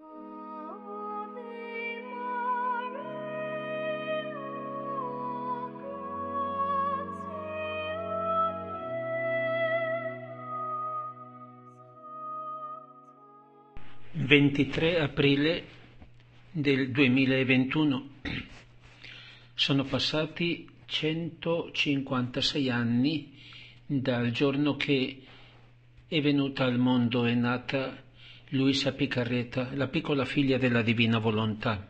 23 aprile del 2021. Sono passati 156 anni dal giorno che è venuta al mondo, è nata Luisa Picarreta, la piccola figlia della Divina Volontà.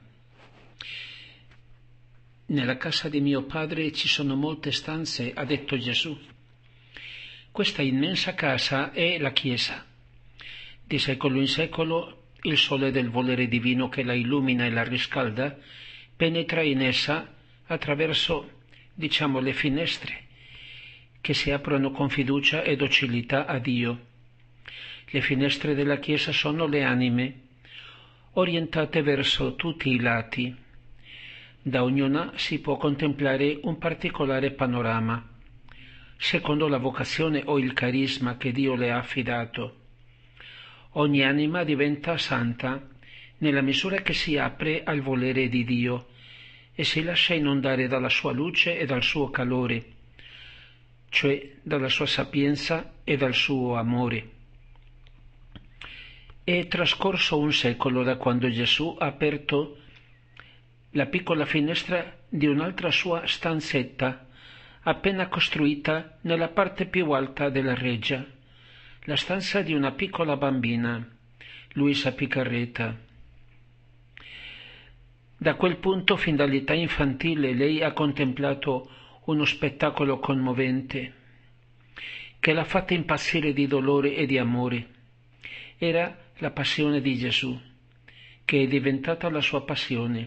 Nella casa di mio padre ci sono molte stanze, ha detto Gesù. Questa immensa casa è la Chiesa. Di secolo in secolo il sole del volere divino che la illumina e la riscalda penetra in essa attraverso, le finestre che si aprono con fiducia e docilità a Dio. Le finestre della Chiesa sono le anime, orientate verso tutti i lati. Da ognuna si può contemplare un particolare panorama, secondo la vocazione o il carisma che Dio le ha affidato. Ogni anima diventa santa nella misura che si apre al volere di Dio e si lascia inondare dalla sua luce e dal suo calore, cioè dalla sua sapienza e dal suo amore. È trascorso un secolo da quando Gesù ha aperto la piccola finestra di un'altra sua stanzetta, appena costruita nella parte più alta della reggia, la stanza di una piccola bambina, Luisa Picarreta. Da quel punto, fin dall'età infantile, lei ha contemplato uno spettacolo commovente che l'ha fatta impazzire di dolore e di amore. Era la passione di Gesù, che è diventata la sua passione.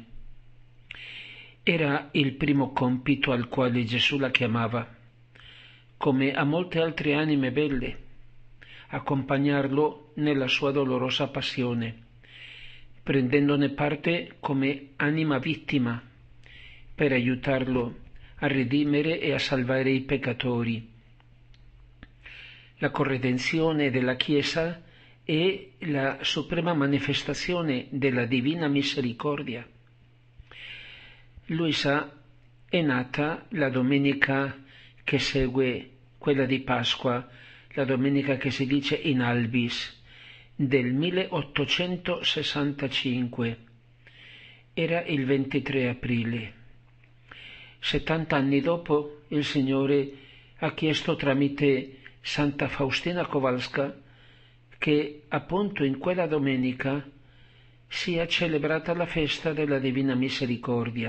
Era il primo compito al quale Gesù la chiamava, come a molte altre anime belle, accompagnarlo nella sua dolorosa passione, prendendone parte come anima vittima, per aiutarlo a redimere e a salvare i peccatori. La corredenzione della Chiesa è la suprema manifestazione della divina misericordia. Luisa è nata la domenica che segue quella di Pasqua, la domenica che si dice in albis, del 1865. Era il 23 aprile. 70 anni dopo il Signore ha chiesto tramite Santa Faustina Kowalska che appunto in quella domenica sia celebrata la festa della Divina Misericordia.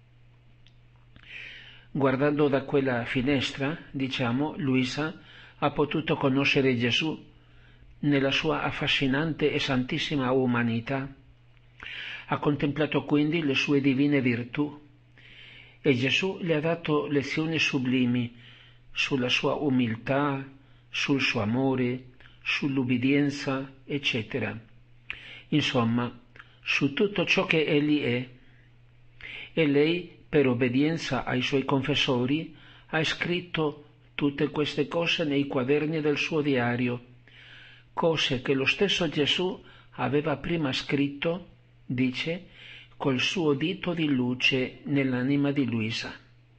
Guardando da quella finestra, Luisa ha potuto conoscere Gesù nella sua affascinante e santissima umanità. Ha contemplato quindi le sue divine virtù e Gesù le ha dato lezioni sublimi sulla sua umiltà, sul suo amore, sull'ubbidienza, eccetera. Insomma, su tutto ciò che egli è. E lei, per obbedienza ai suoi confessori, ha scritto tutte queste cose nei quaderni del suo diario, cose che lo stesso Gesù aveva prima scritto, dice, col suo dito di luce nell'anima di Luisa.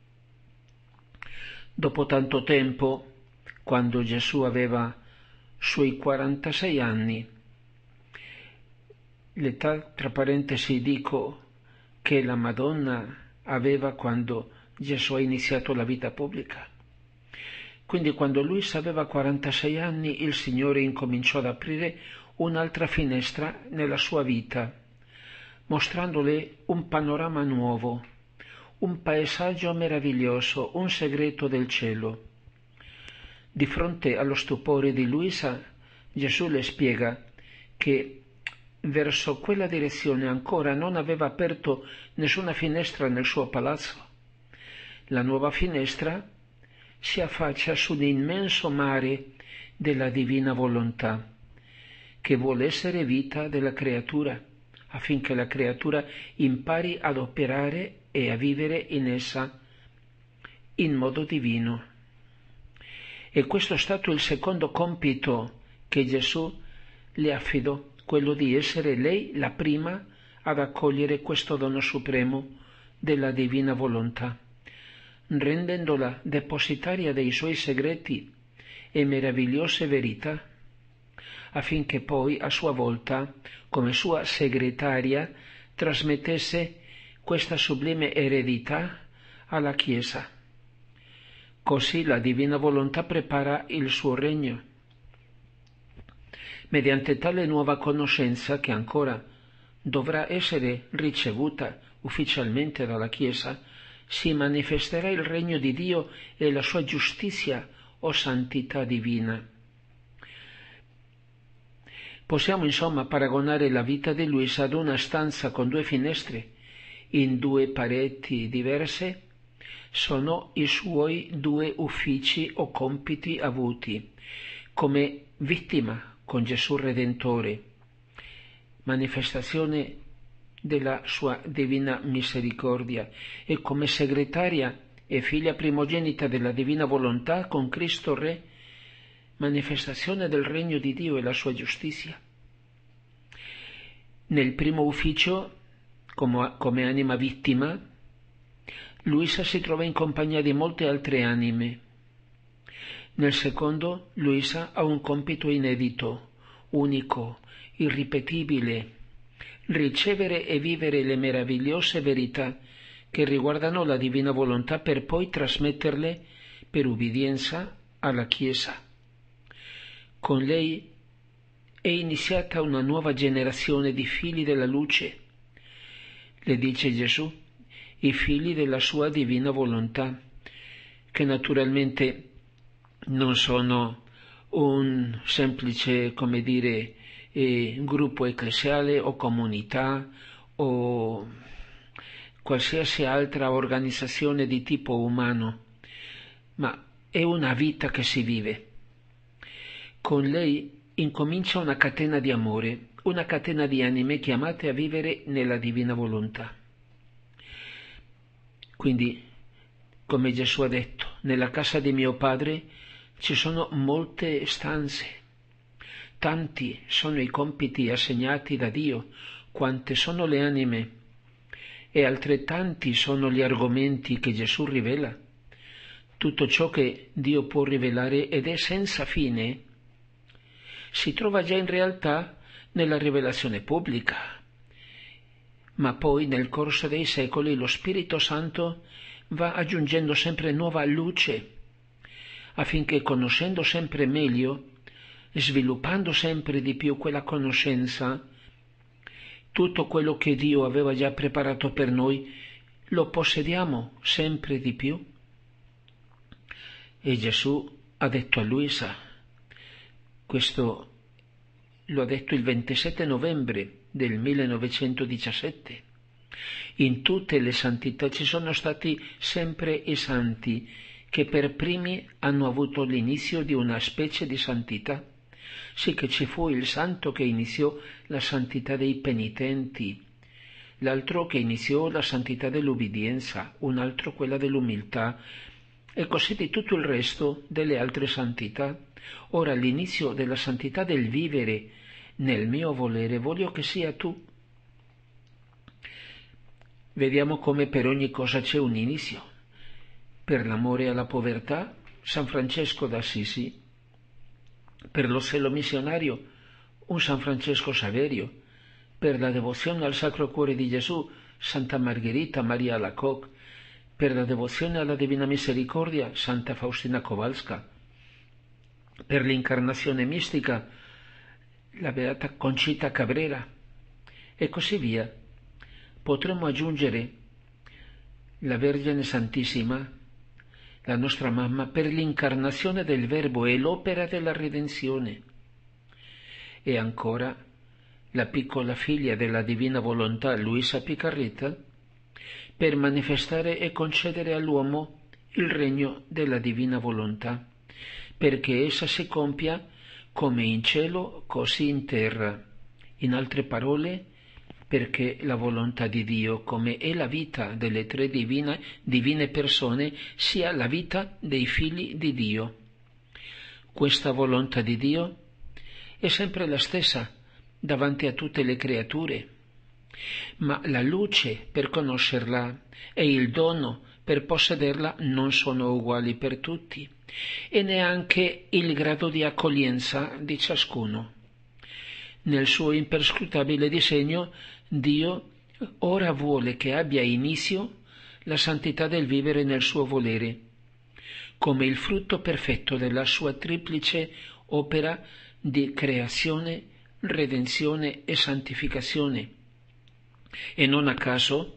Dopo tanto tempo, quando Gesù aveva suoi 46 anni, l'età, tra parentesi dico, che la Madonna aveva quando Gesù ha iniziato la vita pubblica. Quindi quando Luisa aveva 46 anni il Signore incominciò ad aprire un'altra finestra nella sua vita, mostrandole un panorama nuovo, un paesaggio meraviglioso, un segreto del cielo. Di fronte allo stupore di Luisa, Gesù le spiega che verso quella direzione ancora non aveva aperto nessuna finestra nel suo palazzo. La nuova finestra si affaccia sull'immenso mare della divina volontà, che vuole essere vita della creatura, affinché la creatura impari ad operare e a vivere in essa in modo divino. E questo è stato il secondo compito che Gesù le affidò quello di essere lei la prima ad accogliere questo dono supremo della divina volontà, rendendola depositaria dei suoi segreti e meravigliose verità, affinché poi a sua volta, come sua segretaria, trasmettesse questa sublime eredità alla Chiesa. Così la divina volontà prepara il suo regno. Mediante tale nuova conoscenza, che ancora dovrà essere ricevuta ufficialmente dalla Chiesa, si manifesterà il regno di Dio e la sua giustizia o santità divina. Possiamo insomma paragonare la vita di Luisa ad una stanza con 2 finestre in 2 pareti diverse. Sono i suoi 2 uffici o compiti avuti come vittima con Gesù Redentore, manifestazione della sua divina misericordia, e come segretaria e figlia primogenita della divina volontà con Cristo Re, manifestazione del regno di Dio e la sua giustizia. Nel primo ufficio, come anima vittima, Luisa si trova in compagnia di molte altre anime. Nel secondo, Luisa ha un compito inedito, unico, irripetibile: ricevere e vivere le meravigliose verità che riguardano la divina volontà per poi trasmetterle per ubbidienza alla Chiesa. Con lei è iniziata una nuova generazione di figli della luce, le dice Gesù, i figli della sua divina volontà, che naturalmente non sono un semplice, gruppo ecclesiale o comunità o qualsiasi altra organizzazione di tipo umano, ma è una vita che si vive. Con lei incomincia una catena di amore, una catena di anime chiamate a vivere nella divina volontà. Quindi, come Gesù ha detto, nella casa di mio Padre ci sono molte stanze, tanti sono i compiti assegnati da Dio, quante sono le anime, e altrettanti sono gli argomenti che Gesù rivela. Tutto ciò che Dio può rivelare ed è senza fine si trova già in realtà nella rivelazione pubblica, ma poi nel corso dei secoli lo Spirito Santo va aggiungendo sempre nuova luce, affinché, conoscendo sempre meglio, sviluppando sempre di più quella conoscenza, tutto quello che Dio aveva già preparato per noi lo possediamo sempre di più. E Gesù ha detto a Luisa, questo lo ha detto il 27 novembre del 1917, in tutte le santità ci sono stati sempre i santi che per primi hanno avuto l'inizio di una specie di santità, sì che ci fu il santo che iniziò la santità dei penitenti, l'altro che iniziò la santità dell'ubbidienza, un altro quella dell'umiltà, e così di tutto il resto delle altre santità. Ora l'inizio della santità del vivere nel mio volere voglio che sia tu. Vediamo come per ogni cosa c'è un inizio. Per l'amore alla povertà, San Francesco d'Assisi; per lo zelo missionario, un San Francesco Saverio; per la devozione al Sacro Cuore di Gesù, Santa Margherita Maria Alacoque; per la devozione alla Divina Misericordia, Santa Faustina Kowalska; per l'incarnazione mistica, la Beata Concita Cabrera, e così via. Potremmo aggiungere la Vergine Santissima, la nostra mamma, per l'incarnazione del Verbo e l'opera della redenzione, e ancora la piccola figlia della Divina Volontà, Luisa Piccarreta, per manifestare e concedere all'uomo il regno della Divina Volontà, perché essa si compia come in cielo così in terra. In altre parole, perché la volontà di Dio, come è la vita delle 3 divine persone, sia la vita dei figli di Dio. Questa volontà di Dio è sempre la stessa, davanti a tutte le creature, ma la luce per conoscerla e il dono per possederla non sono uguali per tutti, e neanche il grado di accoglienza di ciascuno. Nel suo imperscrutabile disegno, Dio ora vuole che abbia inizio la santità del vivere nel suo volere, come il frutto perfetto della sua triplice opera di creazione, redenzione e santificazione. E non a caso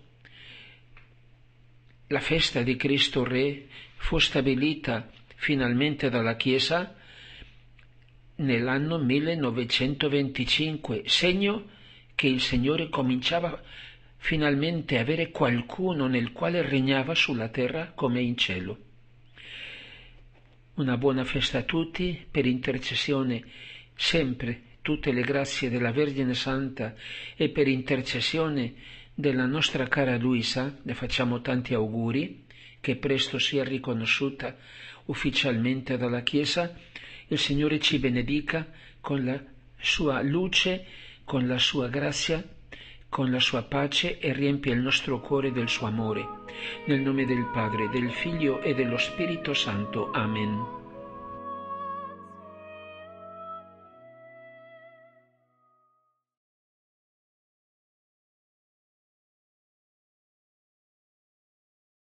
la festa di Cristo Re fu stabilita finalmente dalla Chiesa nell'anno 1925, segno che il Signore cominciava finalmente a avere qualcuno nel quale regnava sulla terra come in cielo. Una buona festa a tutti, per intercessione sempre tutte le grazie della Vergine Santa e per intercessione della nostra cara Luisa, le facciamo tanti auguri, che presto sia riconosciuta ufficialmente dalla Chiesa. Il Signore ci benedica con la sua luce, con la sua grazia, con la sua pace e riempie il nostro cuore del suo amore. Nel nome del Padre, del Figlio e dello Spirito Santo. Amen.